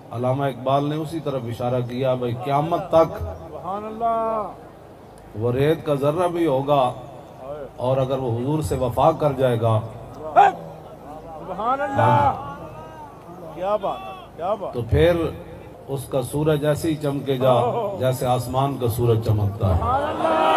अल्लामा इकबाल ने उसी तरफ इशारा किया, भाई क़यामत तक वो रेत का जर्रा भी होगा और अगर वो हुजूर से वफा कर जाएगा, क्या बात, तो फिर उसका सूरज ऐसे ही चमकेगा जैसे आसमान का सूरज चमकता है।